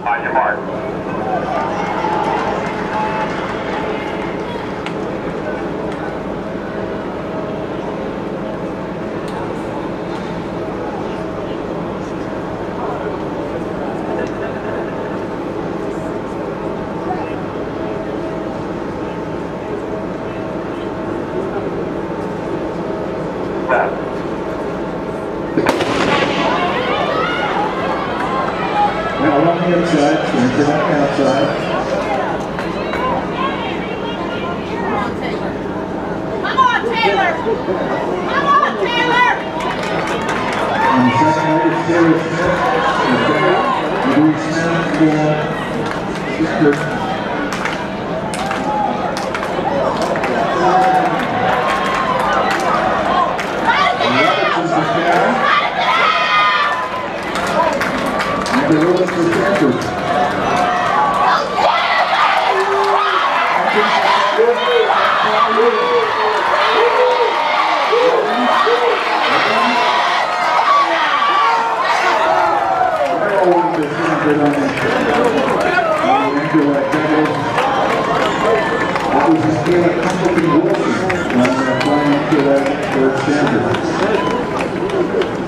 On your mark. Now along the inside, turn to the outside. Come on, Taylor! Come on, Taylor! On the second leg, it's Taylor Smith. Louis Smith for Stanford. The Lewis for Stanford. That was the scale of comforting Wilson when they're flying to that third Stanford.